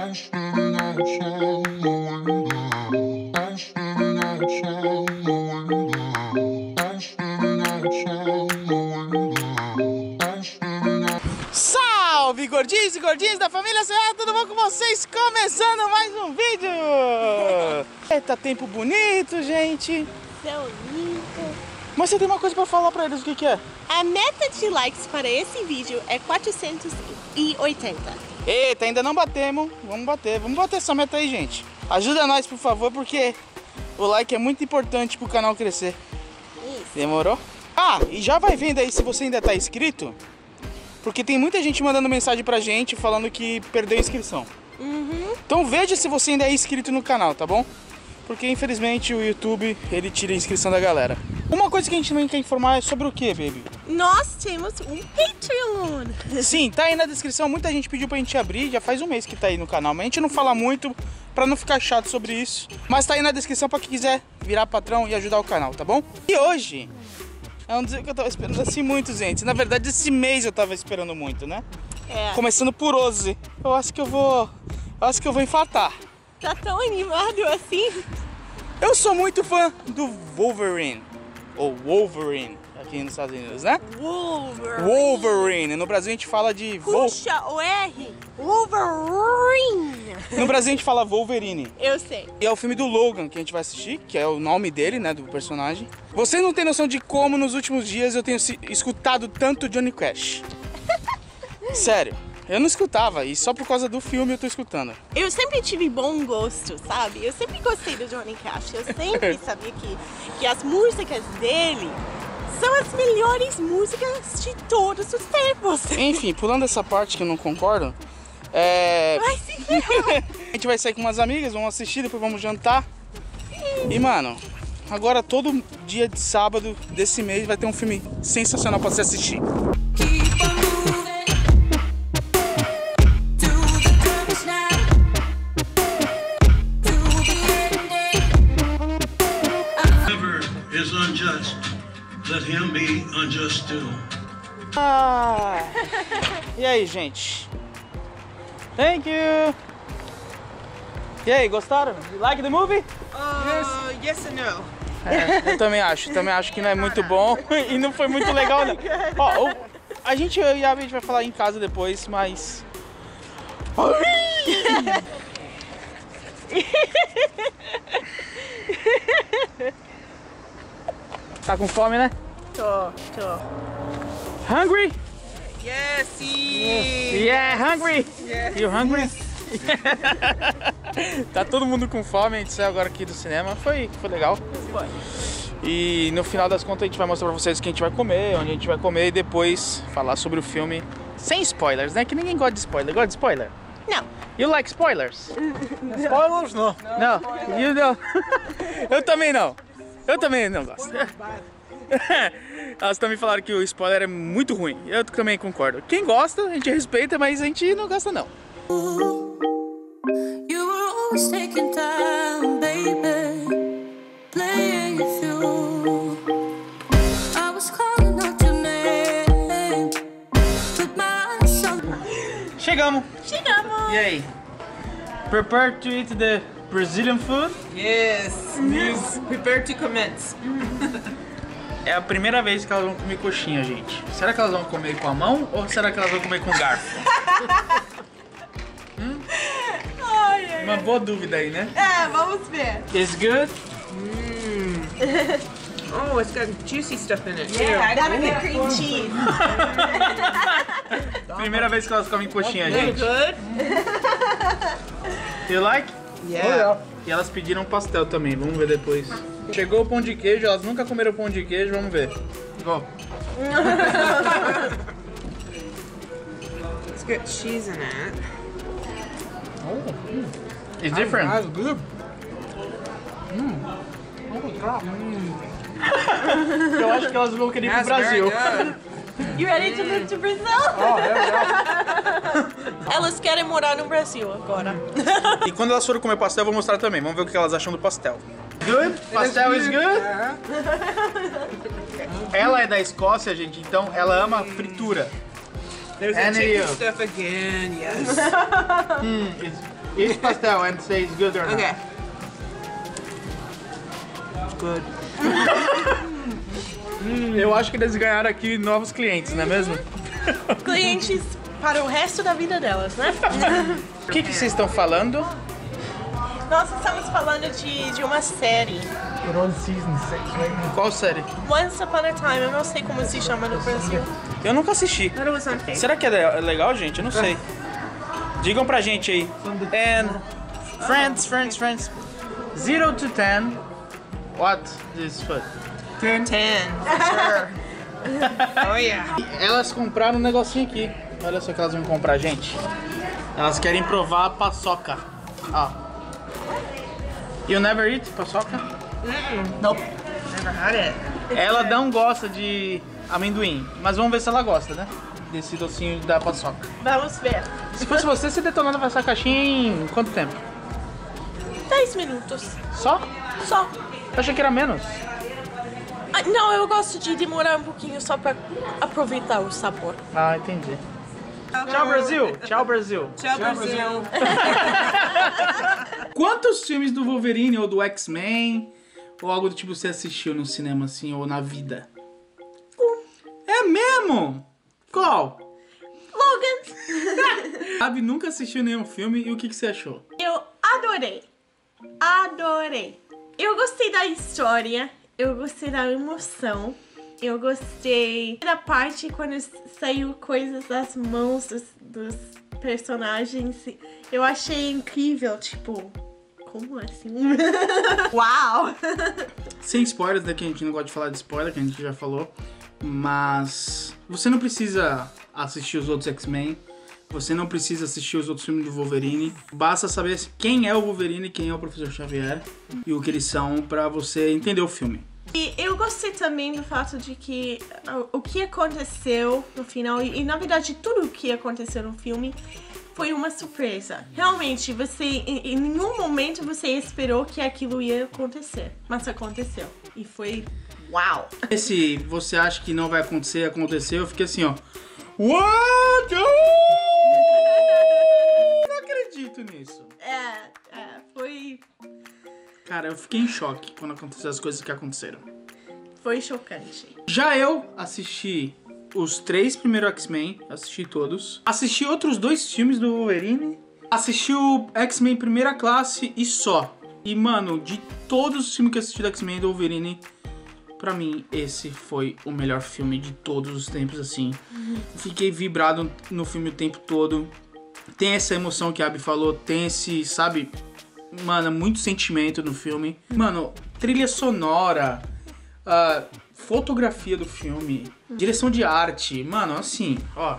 Salve, gordinhos e gordinhas da família Serra, tudo bom com vocês? Começando mais um vídeo! Eita, tempo bonito, gente! Céu lindo! Mas você tem uma coisa pra falar pra eles, o que é? A meta de likes para esse vídeo é 480. Eita, ainda não batemos, vamos bater essa meta aí, gente. Ajuda nós, por favor, porque o like é muito importante pro canal crescer. Isso. Demorou? Ah, e já vai vendo aí se você ainda tá inscrito, porque tem muita gente mandando mensagem pra gente falando que perdeu a inscrição. Então veja se você ainda é inscrito no canal, tá bom? Porque infelizmente o YouTube, ele tira a inscrição da galera. Uma coisa que a gente também quer informar é sobre o que, baby? Nós temos um Patreon! Sim, tá aí na descrição, muita gente pediu pra gente abrir, já faz um mês que tá aí no canal, mas a gente não fala muito pra não ficar chato sobre isso. Mas tá aí na descrição pra quem quiser virar patrão e ajudar o canal, tá bom? E hoje é um dia que eu tava esperando assim muito, gente. Na verdade esse mês eu tava esperando muito, né? É. Começando por Ozzy. Eu acho que eu vou infartar. Tá tão animado assim? Eu sou muito fã do Wolverine, ou Wolverine, aqui nos Estados Unidos, né? Wolverine. No Brasil a gente fala de... Puxa o R! Wolverine! No Brasil a gente fala Wolverine. Eu sei. E é o filme do Logan que a gente vai assistir, que é o nome dele, né, do personagem. Vocês não têm noção de como nos últimos dias eu tenho escutado tanto Johnny Cash. Sério. Eu não escutava, e só por causa do filme eu tô escutando. Eu sempre tive bom gosto, sabe? Eu sempre gostei do Johnny Cash. Eu sempre sabia que as músicas dele são as melhores músicas de todos os tempos. Enfim, pulando essa parte que eu não concordo, Vai se ferrar. a gente vai sair com umas amigas, vamos assistir, depois vamos jantar. E, mano, agora todo dia de sábado desse mês vai ter um filme sensacional pra se assistir. Is unjust, let him be unjust too. Ah, e aí, gente? Thank you. E aí, gostaram? You like the movie? Yes and no. Eu também acho que não é muito bom e não foi muito legal, não. Ó, a gente e a gente vai falar em casa depois, mas... Tá com fome, né? Tô. Hungry? Yes, Yeah, hungry? Yeah. You hungry? Tá todo mundo com fome, a gente saiu agora aqui do cinema, foi legal. E no final das contas a gente vai mostrar pra vocês o que a gente vai comer, onde a gente vai comer e depois falar sobre o filme sem spoilers, né? Que ninguém gosta de spoiler. Gosta de spoiler? Não. You like spoilers? Spoilers, no. Não, you don't. Eu também não gosto. Elas também falaram que o spoiler é muito ruim. Eu também concordo. Quem gosta, a gente respeita, mas a gente não gosta não. You were always taking time, baby, playing it through. I was calling out your name, with my eyes on. Chegamos. E aí? Prepare to eat the Brazilian food? Yes. Prepare to commence. É a primeira vez que elas vão comer coxinha, gente. Será que elas vão comer com a mão ou será que elas vão comer com garfo? Uma boa dúvida aí, né? É, vamos ver. It's good? Oh, it's got juicy stuff in it. Yeah, gotta be cream cheese. Primeira vez que elas comem coxinha, gente. Good? You like? Yeah. E elas pediram pastel também, vamos ver depois. Chegou o pão de queijo, elas nunca comeram pão de queijo, vamos ver. Go. It's got cheese in it. It's different. That's good. Eu acho que elas vão querer ir pro That's very Brasil. good. You ready to move to Brazil? Elas querem morar no Brasil agora. E quando elas forem comer pastel, eu vou mostrar também. Vamos ver o que elas acham do pastel. Good? Pastel is good? Ela é da Escócia, gente, então ela ama fritura. There's And the chicken you. stuff again, yes. Eat the pastel and say it's good or not. Okay. Good. Eu acho que eles ganharam aqui novos clientes, não é mesmo? Clientes para o resto da vida delas, né? O que vocês estão falando? Nós estamos falando de uma série. Qual série? Once Upon a Time, eu não sei como se chama no Brasil. Eu nunca assisti. But it was on Facebook. Será que é legal, gente? Eu não sei. Digam pra gente aí. And friends. 0 to 10. What is food? 10. Sure. Oh, yeah. Elas compraram um negocinho aqui. Olha só que elas vão comprar, gente. Elas querem provar a paçoca. Ó. You never eat paçoca? Nope. Never had it. Ela não gosta de amendoim, mas vamos ver se ela gosta, né? Desse docinho da paçoca. Vamos ver. Se fosse você detonava essa caixinha em quanto tempo? 10 minutos. Só? Só. Eu achei que era menos. Ah, não, eu gosto de demorar um pouquinho só pra aproveitar o sabor. Ah, entendi. Tchau, Brasil! Tchau, Brasil! Tchau, Brasil. Quantos filmes do Wolverine ou do X-Men ou algo do tipo você assistiu no cinema assim ou na vida? É mesmo? Qual? Logan! Gabi nunca assistiu nenhum filme e o que você achou? Eu adorei. Adorei. Eu gostei da história, eu gostei da emoção, eu gostei da parte quando saiu coisas das mãos dos personagens. Eu achei incrível, tipo, como assim? Uau! Sem spoilers, né? Que a gente não gosta de falar de spoiler, que a gente já falou. Mas você não precisa assistir os outros X-Men. Você não precisa assistir os outros filmes do Wolverine. Basta saber quem é o Wolverine, quem é o Professor Xavier e o que eles são pra você entender o filme. E eu gostei também do fato de que o que aconteceu no final, e na verdade tudo o que aconteceu no filme, foi uma surpresa. Realmente, você em nenhum momento você esperou que aquilo ia acontecer, mas aconteceu. E foi uau! Esse você acha que não vai acontecer, aconteceu, eu fiquei assim, ó. What? Não acredito nisso. Foi Cara, eu fiquei em choque quando aconteceram as coisas que aconteceram. Foi chocante. Já eu assisti os 3 primeiros X-Men, assisti todos. Assisti outros 2 filmes do Wolverine. Assisti o X-Men Primeira Classe e só. E, mano, de todos os filmes que eu assisti do X-Men do Wolverine, pra mim, esse foi o melhor filme de todos os tempos, assim. Fiquei vibrado no filme o tempo todo. Tem essa emoção que a Abby falou, tem esse, sabe... Mano, muito sentimento no filme. Mano, trilha sonora, fotografia do filme, direção de arte. Mano, assim, ó.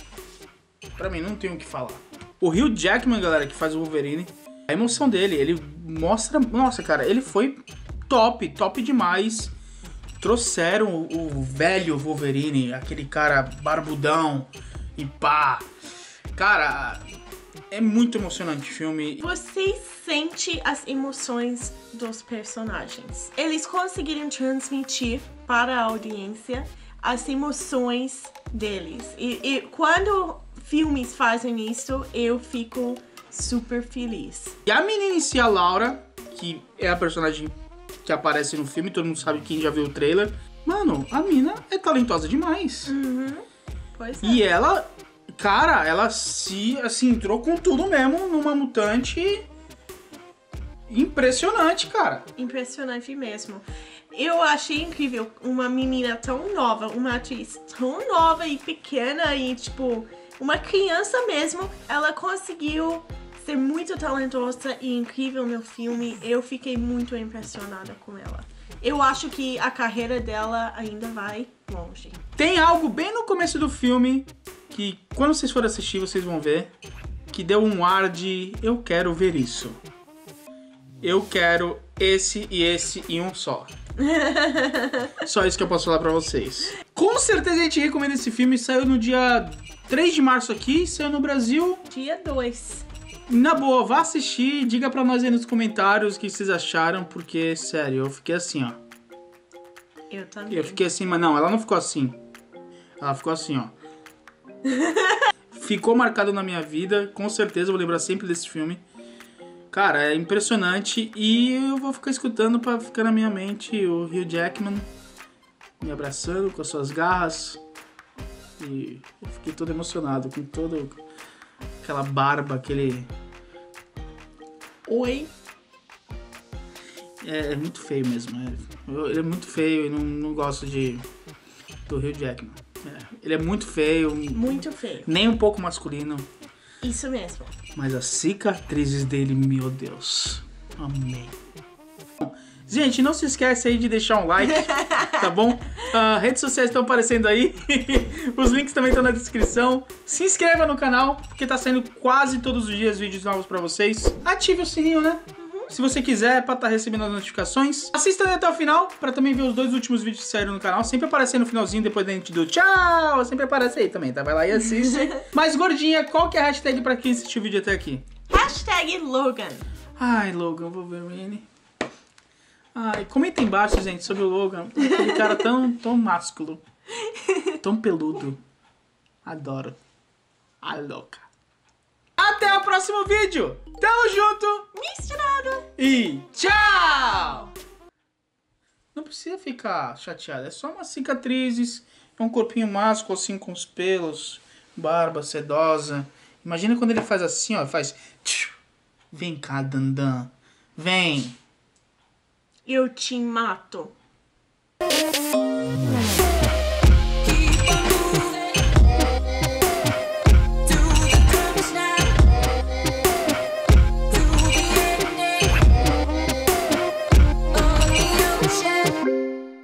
Pra mim, não tem o que falar. O Hugh Jackman, galera, que faz o Wolverine, a emoção dele, ele mostra... Nossa, cara, ele foi top demais. Trouxeram o velho Wolverine, aquele cara barbudão e pá. Cara... É muito emocionante o filme. Você sente as emoções dos personagens. Eles conseguiram transmitir para a audiência as emoções deles. E quando filmes fazem isso, eu fico super feliz. E a menina em si, a Laura, que é a personagem que aparece no filme, todo mundo sabe quem já viu o trailer. Mano, a mina é talentosa demais. Pois é. E ela... Cara, ela se, assim, entrou com tudo mesmo numa mutante impressionante, cara. Impressionante mesmo. Eu achei incrível uma menina tão nova, uma atriz tão nova e pequena e, tipo, uma criança mesmo. Ela conseguiu ser muito talentosa e incrível no filme. Eu fiquei muito impressionada com ela. Eu acho que a carreira dela ainda vai longe. Tem algo bem no começo do filme que, quando vocês forem assistir, vocês vão ver, que deu um ar de eu quero ver isso. Eu quero esse e um só. Só isso que eu posso falar pra vocês. Com certeza a gente recomenda esse filme. Saiu no dia 3 de março aqui, saiu no Brasil. Dia 2. Na boa, vá assistir, diga pra nós aí nos comentários o que vocês acharam, porque, sério, eu fiquei assim, ó. Eu também. Eu fiquei assim, mas não, ela não ficou assim. Ela ficou assim, ó. Ficou marcado na minha vida, com certeza eu vou lembrar sempre desse filme. Cara, é impressionante e eu vou ficar escutando pra ficar na minha mente o Hugh Jackman me abraçando com as suas garras. E eu fiquei todo emocionado com toda aquela barba, aquele... Oi. É muito feio mesmo. Ele é muito feio e não gosto do Hugh Jackman. Ele é muito feio. Muito feio. Nem um pouco masculino. Isso mesmo. Mas as cicatrizes dele, meu Deus. Amém. Gente, não se esquece aí de deixar um like, tá bom? Redes sociais estão aparecendo aí. Os links também estão na descrição. Se inscreva no canal, porque tá saindo quase todos os dias vídeos novos pra vocês. Ative o sininho, né? Se você quiser, pra estar recebendo as notificações. Assista até o final, pra também ver os 2 últimos vídeos que saíram no canal. Sempre aparece aí no finalzinho, depois da gente do tchau. Sempre aparece aí também, tá? Vai lá e assiste. Mas, gordinha, qual que é a hashtag pra quem assistiu o vídeo até aqui? Hashtag Logan. Ai, Logan Wolverine. Ai, comenta embaixo, gente, sobre o Logan. Aquele cara tão másculo. Tão peludo. Adoro. A louca. Até o próximo vídeo. Tamo junto. Misturado. E tchau! Não precisa ficar chateado, é só umas cicatrizes, é um corpinho másculo assim com os pelos, barba sedosa. Imagina quando ele faz assim, ó, faz... Vem cá, Dandan, vem! Eu te mato.